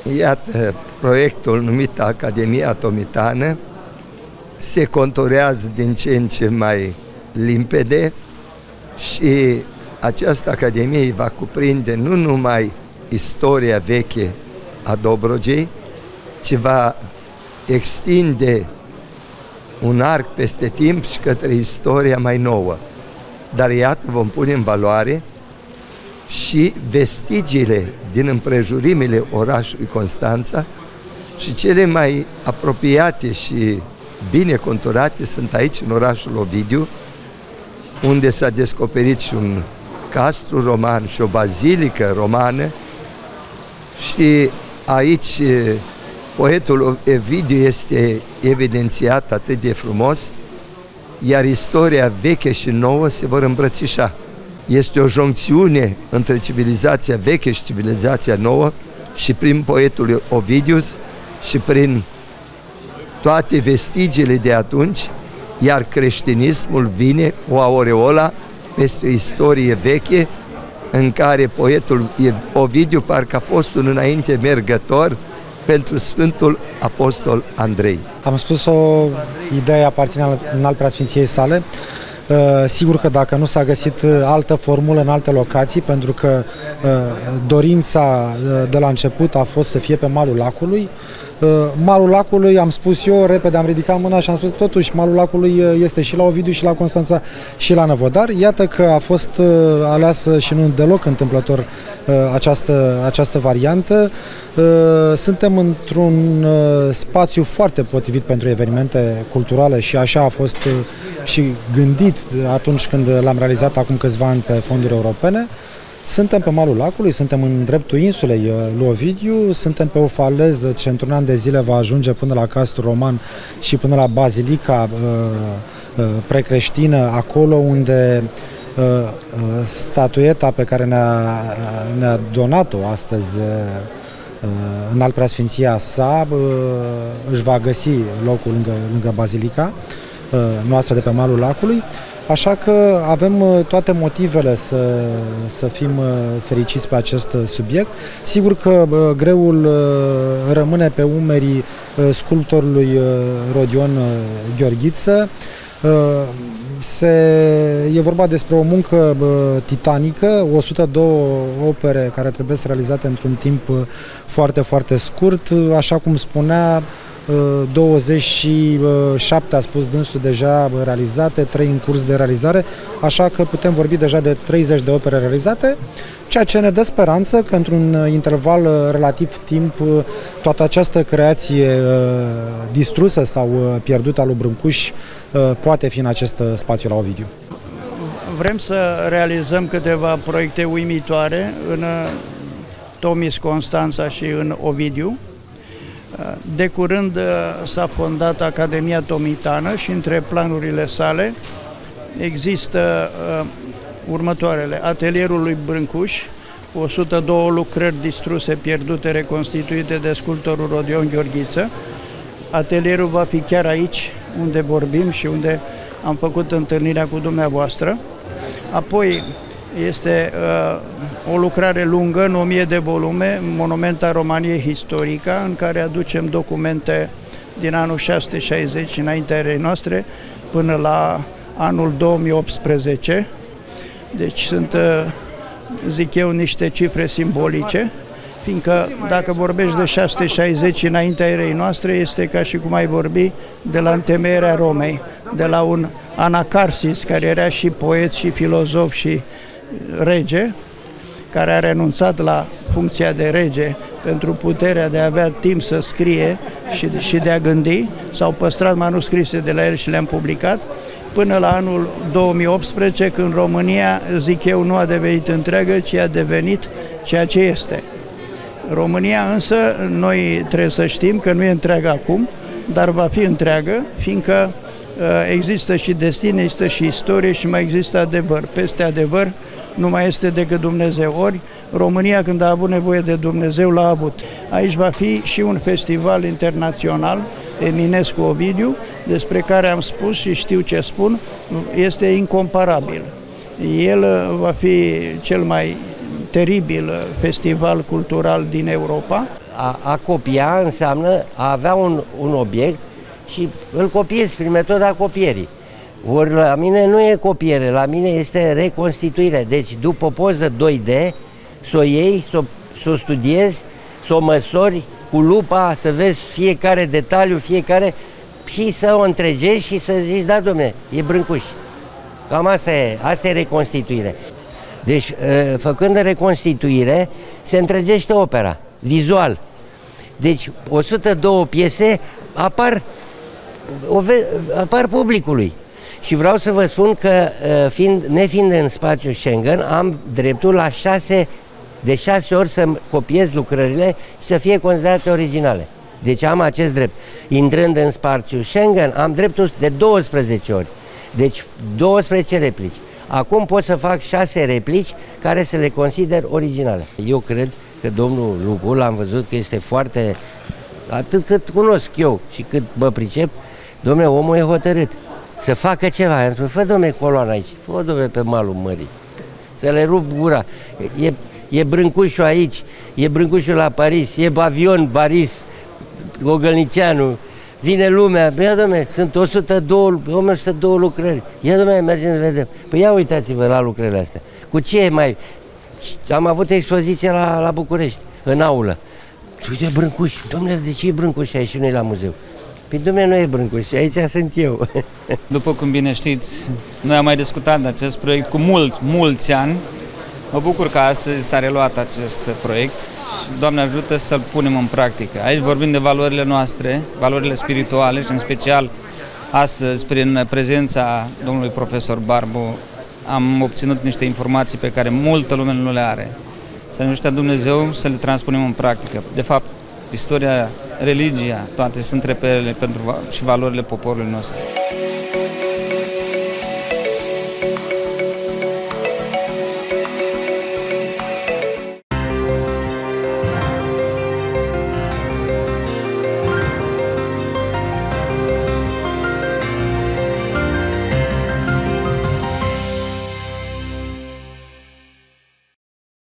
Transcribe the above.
Iată, proiectul numit Academia Tomitană se conturează din ce în ce mai limpede și această Academie va cuprinde nu numai istoria veche a Dobrogei, ci va extinde un arc peste timp și către istoria mai nouă. Dar iată, vom pune în valoare și vestigiile din împrejurimile orașului Constanța și cele mai apropiate și bine conturate sunt aici, în orașul Ovidiu, unde s-a descoperit și un castru roman și o bazilică romană și aici poetul Ovidiu este evidențiat atât de frumos, iar istoria veche și nouă se vor îmbrățișa. Este o joncțiune între civilizația veche și civilizația nouă și prin poetul Ovidiu și prin toate vestigiile de atunci, iar creștinismul vine cu aureola peste o istorie veche în care poetul Ovidiu parcă a fost un înainte mergător pentru Sfântul Apostol Andrei. Am spus o idee aparține înalt preasfinției sale. Sigur că dacă nu s-a găsit altă formulă în alte locații, pentru că dorința de la început a fost să fie pe malul lacului. Malul lacului, am spus eu, repede am ridicat mâna și am spus totuși malul lacului este și la Ovidiu și la Constanța și la Năvodar. Iată că a fost aleasă și nu deloc întâmplător această variantă. Suntem într-un spațiu foarte potrivit pentru evenimente culturale și așa a fost și gândit atunci când l-am realizat acum câțiva ani pe fonduri europene. Suntem pe malul lacului, suntem în dreptul insulei lui Ovidiu, suntem pe o faleză ce într-un an de zile va ajunge până la Castru Roman și până la Bazilica precreștină, acolo unde statueta pe care ne-a donat-o astăzi înalt preasfinția sa își va găsi locul lângă Bazilica noastră de pe malul lacului. Așa că avem toate motivele să fim fericiți pe acest subiect. Sigur că greul rămâne pe umerii sculptorului Rodion Gheorghiță. E vorba despre o muncă titanică, 102 opere care trebuie să realizate într-un timp foarte, foarte scurt. Așa cum spunea, 27 a spus dânsul deja realizate, 3 în curs de realizare, așa că putem vorbi deja de 30 de opere realizate, ceea ce ne dă speranță că într-un interval relativ timp toată această creație distrusă sau pierdută a lui Brâncuș poate fi în acest spațiu la Ovidiu. Vrem să realizăm câteva proiecte uimitoare în Tomis, Constanța și în Ovidiu. De curând s-a fondat Academia Tomitană și între planurile sale există următoarele: atelierul lui Brâncuș, 102 lucrări distruse, pierdute, reconstituite de sculptorul Rodion Gheorghiță. Atelierul va fi chiar aici unde vorbim și unde am făcut întâlnirea cu dumneavoastră. Apoi este o lucrare lungă, în 1000 de volume, Monumenta Romaniei Historica, în care aducem documente din anul 660 înaintea erei noastre până la anul 2018. Deci sunt, zic eu, niște cifre simbolice, fiindcă dacă vorbești de 660 înaintea erei noastre, este ca și cum ai vorbi de la întemeierea Romei, de la un Anacarsis, care era și poet și filozof și rege, care a renunțat la funcția de rege pentru puterea de a avea timp să scrie și de a gândi. S-au păstrat manuscrise de la el și le-am publicat, până la anul 2018, când România, zic eu, nu a devenit întreagă, ci a devenit ceea ce este. România însă, noi trebuie să știm că nu e întreagă acum, dar va fi întreagă, fiindcă există și destin, există și istorie și mai există adevăr. Peste adevăr nu mai este decât Dumnezeu. Ori România, când a avut nevoie de Dumnezeu, l-a avut. Aici va fi și un festival internațional, Eminescu Ovidiu, despre care am spus și știu ce spun, este incomparabil. El va fi cel mai teribil festival cultural din Europa. A copia înseamnă a avea un obiect și îl copiezi prin metoda copierii. Ori la mine nu e copiere, la mine este reconstituire. Deci după poză 2D, să o iei, să o studiezi, să o măsori cu lupa, să vezi fiecare detaliu, fiecare, și să o întregești și să zici, da, dom'le, e Brâncuș. Cam asta e reconstituire. Deci, făcând reconstituire, se opera, vizual. Deci, 102 piese apar publicului. Și vreau să vă spun că, nefiind în spațiul Schengen, am dreptul de 6 ori să copiez lucrările și să fie considerate originale. Deci am acest drept. Intrând în spațiul Schengen, am dreptul de 12 ori. Deci 12 replici. Acum pot să fac 6 replici care să le consider originale. Eu cred că domnul Lupu, l-am văzut că este foarte, atât cât cunosc eu și cât mă pricep, dom'le, omul e hotărât să facă ceva. Fă, dom'le, coloana aici, fă, dom'le, pe malul mării, să le rup gura. E Brâncușul aici, e Brâncușul la Paris, e avion Paris, Ogălnicianu, vine lumea, ia dom'le, sunt 102 lucrări, ia dom'le, mergem să vedem. Păi ia uitați-vă la lucrările astea. Cu ce mai? Am avut expoziție la București, în aulă. Uite, Brâncuș, dom'le, de ce e Brâncuș aici și noi la muzeu? Păi dom'le, nu e Brâncuș, aici sunt eu. După cum bine știți, noi am mai discutat de acest proiect cu mulți ani. Mă bucur că astăzi s-a reluat acest proiect și Doamne ajută să-l punem în practică. Aici vorbim de valorile noastre, valorile spirituale și în special astăzi, prin prezența domnului profesor Barbu, am obținut niște informații pe care multă lume nu le are. Să ne ajute Dumnezeu să le transpunem în practică. De fapt, istoria, religia, toate sunt reperele pentru și valorile poporului nostru.